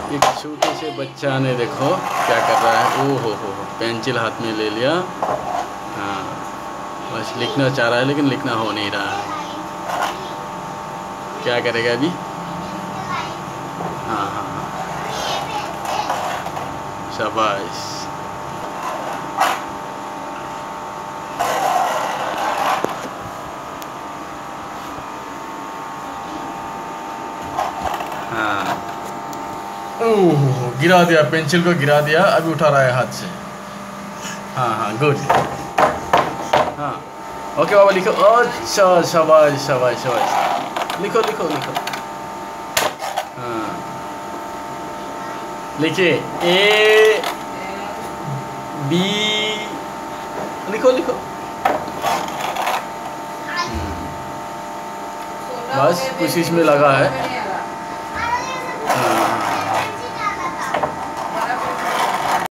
एक छोटे से बच्चा ने देखो क्या कर रहा है। ओ हो, पेंसिल हाथ में ले लिया। हाँ, बस लिखना चाह रहा है लेकिन लिखना हो नहीं रहा है। क्या करेगा अभी? हाँ हाँ हाँ, शाबाश। हाँ, ओह, गिरा दिया, पेंसिल को गिरा दिया। अभी उठा रहा है हाथ से। हाँ हाँ, गुड। हाँ, ओके बाबा, लिखो। अच्छा, शाबाश शाबाश शाबाश, लिखो लिखो लिखो। हाँ, लिखिए ए बी, लिखो लिखो। बस कुछ इसमें लगा है।